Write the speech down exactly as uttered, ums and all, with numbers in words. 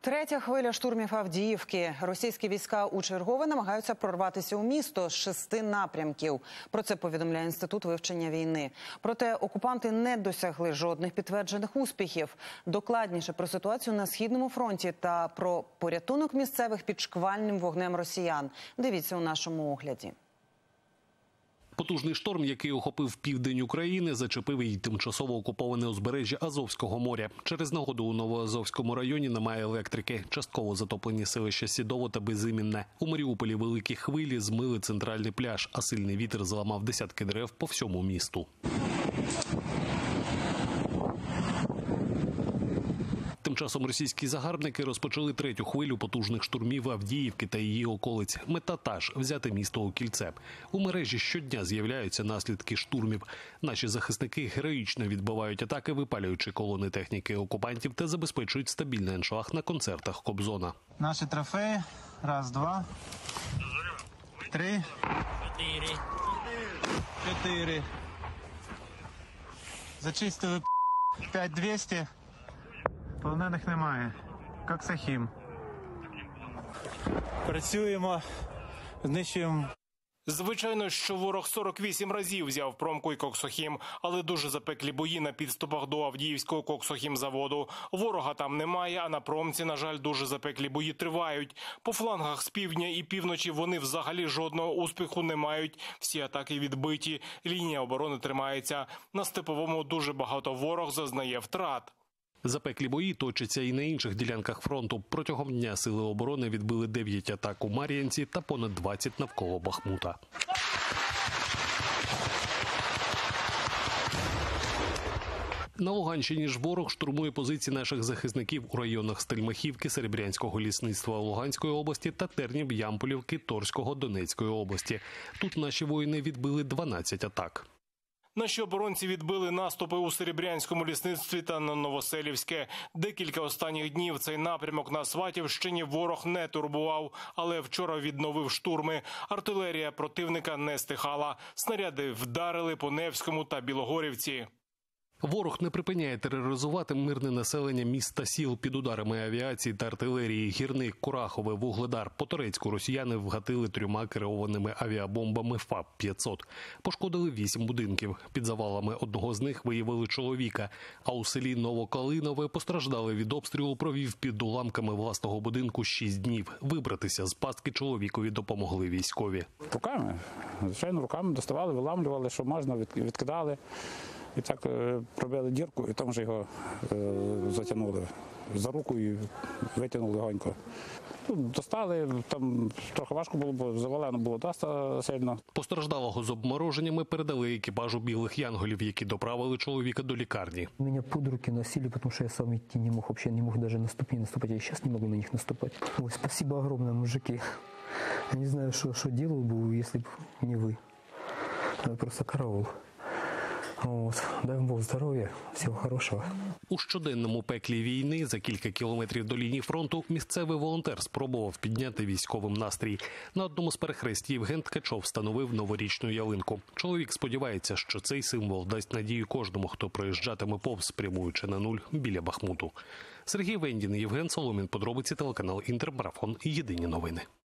Третя хвиля штурмів Авдіївки. Російські війська у чергове намагаються прорватися у місто з шести напрямків. Про це повідомляє Інститут вивчення війни. Проте окупанти не досягли жодних підтверджених успіхів. Докладніше про ситуацію на Східному фронті та про порятунок місцевих під шквальним вогнем росіян. Дивіться у нашому огляді. Потужний шторм, який охопив південь України, зачепив і тимчасово окуповане узбережжя Азовського моря. Через негоду у Новоазовському районі немає електрики. Частково затоплені селища Сідово та Безімінне. У Маріуполі великі хвилі змили центральний пляж, а сильний вітер зламав десятки дерев по всьому місту. Тим часом російські загарбники розпочали третю хвилю потужних штурмів Авдіївки та її околиць. Мета та ж – взяти місто у кільце. У мережі щодня з'являються наслідки штурмів. Наші захисники героїчно відбивають атаки, випалюючи колони техніки окупантів та забезпечують стабільний аншлаг на концертах Кобзона. Наші трофеї. Раз, два, три, чотири. Чотири. Зачистили п'ять двісті. Полонених немає. Як Сахім. Працюємо, знищуємо. Звичайно, що ворог сорок вісім разів взяв промку і Коксохім, але дуже запеклі бої на підступах до Авдіївського Коксохімзаводу. Ворога там немає, а на промці, на жаль, дуже запеклі бої тривають. По флангах з півдня і півночі вони взагалі жодного успіху не мають. Всі атаки відбиті, лінія оборони тримається. На Степовому дуже багато ворог зазнає втрат. Запеклі бої точаться і на інших ділянках фронту. Протягом дня сили оборони відбили дев'ять атак у Мар'їнці та понад двадцять навколо Бахмута. На Луганщині ж ворог штурмує позиції наших захисників у районах Стельмахівки, Серебрянського лісництва Луганської області та Тернів, Ямполівки, Торського Донецької області. Тут наші воїни відбили дванадцять атак. Наші оборонці відбили наступи у Серебрянському лісництві та на Новоселівське. Декілька останніх днів цей напрямок на Сватівщині ворог не турбував, але вчора відновив штурми. Артилерія противника не стихала. Снаряди вдарили по Невському та Білогорівці. Ворог не припиняє тероризувати мирне населення міст та сіл під ударами авіації та артилерії. Гірник, Курахове, Вугледар. По Торецьку росіяни вгатили трьома керованими авіабомбами ФАП п'ятсот. Пошкодили вісім будинків. Під завалами одного з них виявили чоловіка. А у селі Новокалинове постраждали від обстрілу, провів під уламками власного будинку шість днів. Вибратися з пастки чоловікові допомогли військові. Руками, звичайно, руками доставали, виламлювали, що можна, відкидали. І так пробили дірку, і там вже його е, затягнули за руку і витягнули легонько. Достали, там трохи важко було, бо завалено було доста сильно. Постраждалого з обмороженнями передали екіпажу білих янголів, які доправили чоловіка до лікарні. Мене під руки носили, тому що я сам йти не мог, взагалі не мог навіть на ступені наступати. Я зараз не можу на них наступати. Ой, спасибо огромное, мужики. Я не знаю, що, що делал бы, якщо б не ви. Я просто караул. От. Дай Бог здоров'я, всього хорошого. У щоденному пеклі війни за кілька кілометрів до лінії фронту місцевий волонтер спробував підняти військовим настрій. На одному з перехресть Євген Ткачов встановив новорічну ялинку. Чоловік сподівається, що цей символ дасть надію кожному, хто проїжджатиме повз, прямуючи на нуль біля Бахмуту. Сергій Вендін, Євген Соломін, подробиці, телеканал Інтермарафон. Єдині новини.